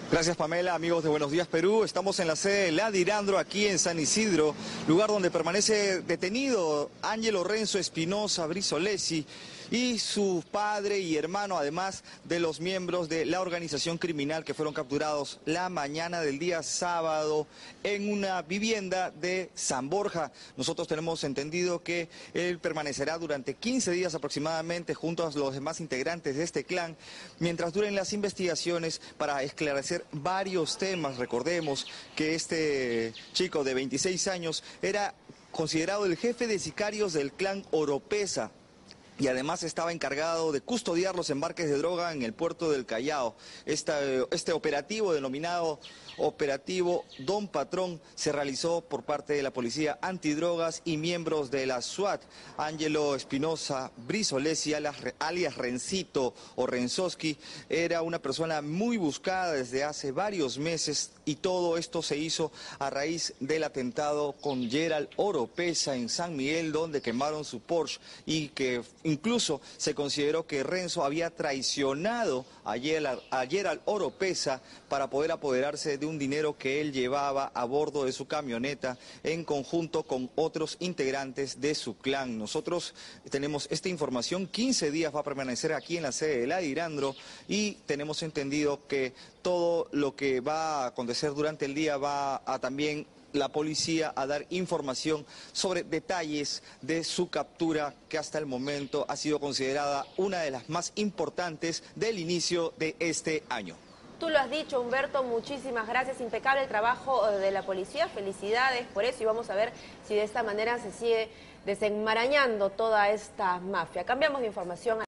Gracias, Pamela. Amigos de Buenos Días, Perú. Estamos en la sede de la Dirandro, aquí en San Isidro, lugar donde permanece detenido Ángelo Renzo Espinosa Brisolesi y su padre y hermano, además de los miembros de la organización criminal que fueron capturados la mañana del día sábado en una vivienda de San Borja. Nosotros tenemos entendido que él permanecerá durante 15 días aproximadamente junto a los demás integrantes de este clan, mientras duren las investigaciones para esclarecer varios temas. Recordemos que este chico de 26 años era considerado el jefe de sicarios del clan Oropesa y además estaba encargado de custodiar los embarques de droga en el puerto del Callao. Este operativo, denominado Operativo Don Patrón, se realizó por parte de la Policía Antidrogas y miembros de la SWAT. Ángelo Espinosa Brisolesi, alias Rencito o Renzoski, era una persona muy buscada desde hace varios meses, y todo esto se hizo a raíz del atentado con Gerald Oropesa en San Miguel, donde quemaron su Porsche, y que incluso se consideró que Renzo había traicionado a Gerald Oropesa para poder apoderarse de un dinero que él llevaba a bordo de su camioneta en conjunto con otros integrantes de su clan. Nosotros tenemos esta información. 15 días va a permanecer aquí en la sede de la Dirandro, y tenemos entendido que todo lo que va a acontecer durante el día va a también la policía a dar información sobre detalles de su captura, que hasta el momento ha sido considerada una de las más importantes del inicio de este año. Tú lo has dicho, Humberto, muchísimas gracias. Impecable el trabajo de la policía, felicidades por eso, y vamos a ver si de esta manera se sigue desenmarañando toda esta mafia. Cambiamos de información.